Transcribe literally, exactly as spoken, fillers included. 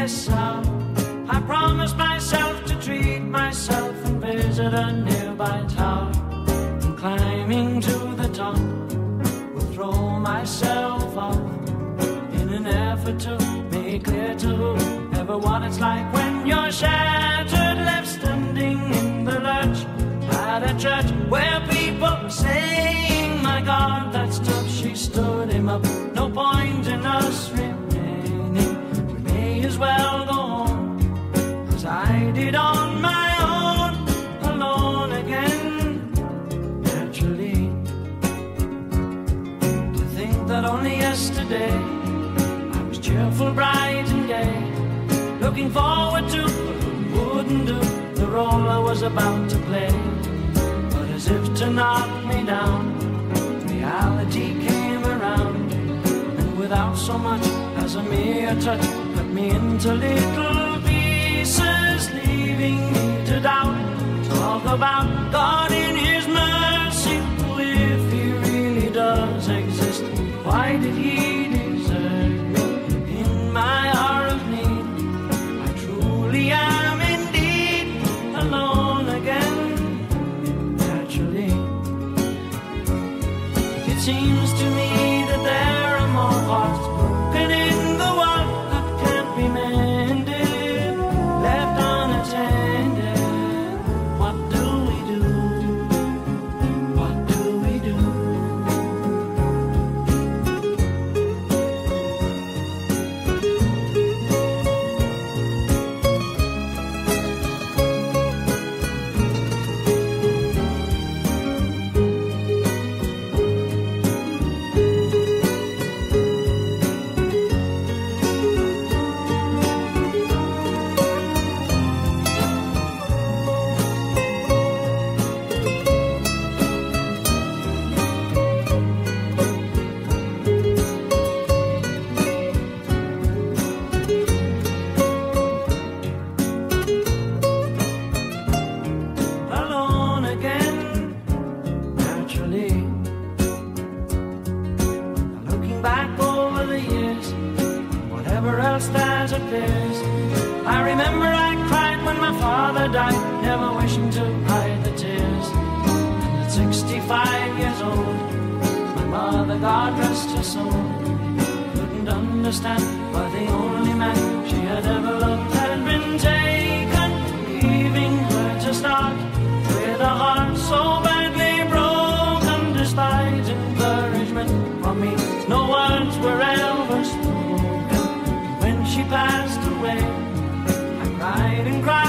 this out. I promised myself to treat myself and visit a nearby tower. And climbing to the top, will throw myself off in an effort to make clear to whoever what it's like when you're shattered, left standing in the lurch at a church where people were saying, my God, that's tough. She stood him up. No point in us remaining. We may as well go home, 'cause I did on my own, alone again, naturally. To think that only yesterday I was cheerful, bright and gay, looking forward to what wouldn't do the role I was about to play. But as if to knock me down, reality came around, and without so much as a mere touch, cut me into little pieces, leaving me to doubt. Talk about God in His mercy. If He really does exist, why did He desert me in my hour of need? I truly am indeed alone again, naturally. It seems to me that there are more hearts broken in the world that can't be mended, left unattended. What do we do? What do we do? Alone again, naturally. Looking back over the years, whatever else that appears, I remember I cried when my father died, never wishing to hide the tears. And at sixty-five years old, my mother, God rest her soul, couldn't understand why the only man she had ever loved had been taken, leaving her to start with a heart so badly broken. Despite encouragement from me, no words were ever spoken. When she passed away, I cried and cried